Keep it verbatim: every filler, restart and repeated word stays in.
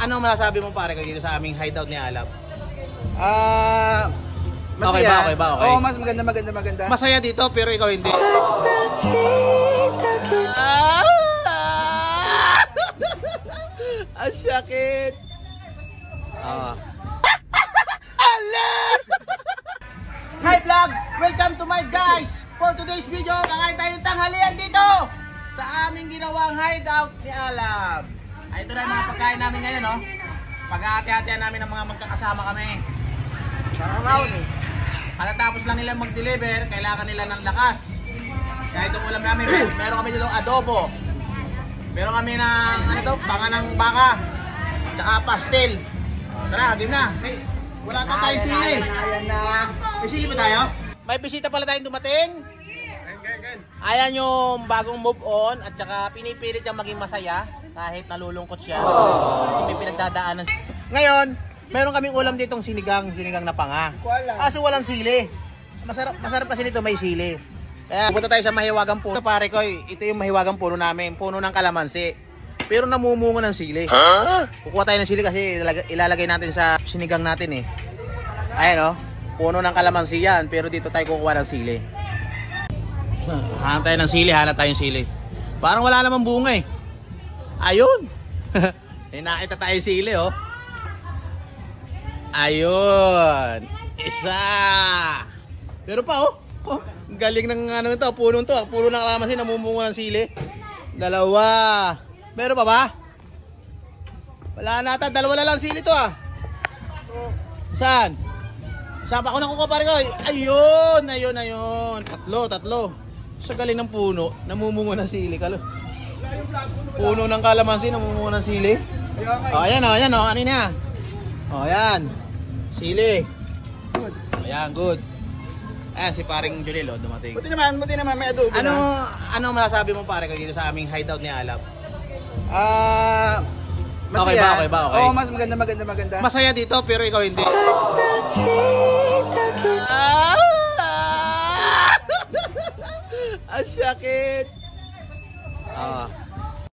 Ano masasabi mo pare ko dito sa aming hideout ni Alab? Ah, masaya. Okay ba? Okay ba? Okay. Oo, mas maganda, maganda, maganda. Masaya dito pero ikaw hindi. Ah! Ang sakit. Ah. Alert! Hi vlog! Welcome to my guys! For today's video, kakain tayo ng tanghalian dito sa aming ginawang hideout ni Alab. Ay, ito na yung mga pagkain namin ngayon, no? Pag-aati-hatian namin ng mga magkakasama kami. Sarap eh. Katatapos lang nila mag-deliver, kailangan nila ng lakas. Kaya itong ulam namin, mer meron kami dito adobo. Meron kami ng, ano to, banga ng baka. Tsaka pastel. Tara, game na. Hey, wala na tayong sili. Ayan na. May sili ba tayo? May bisita pala tayong dumating. Ayan yung bagong move on at saka pinipilit niyang maging masaya kahit nalulungkot siya. Kasi may pinagdadaanan. Ngayon, meron kaming ulam ditong sinigang, sinigang na panga. Kaso walang sili. Masarap, masarap kasi nito may sili. Kaya pupunta tayo sa mahiwagang puno. Pare ko, ito yung mahiwagang puno namin, puno ng kalamansi. Pero namumungo ng sili. Kukuha tayo ng sili kasi ilalagay natin sa sinigang natin eh. Ayan oh, puno ng kalamansi yan, pero dito tayo kukuha ng sili. Hanap tayo ng sili, hanap tayo ng sili. Parang wala namang bunga eh. Ayun. May nakita tayo sili oh. Ayun. Isa. Pero pa oh. Oh, galing ng ano ito, puno to, puno ng kalamansi, namumungo ng sili. Dalawa. Meron pa ba? Wala na ata, dalawa na lang sili to ah. Saan? Saan pa ako nakukuha pare ko? Ayun, ayun, ayun. Tatlo, tatlo. Sa galing ng puno, namumungo ng sili. Kalo. Puno ng kalamansi, namumungo ng sili. Oh, ayan, oh, ayan, oh, ano na? Oh, ayan. Sili. Good. Ayan, good. Ayan, si paring Julil, oh, dumating. Buti naman, buti naman, may adobo Ano, na. ano masasabi mo pare ko dito sa aming hideout ni Alab? Ah, masaya. Okay ba? Okay ba? Okay. Oo, mas maganda, maganda, maganda. Masaya dito pero ikaw hindi. Ah! Ang sakit. Ah.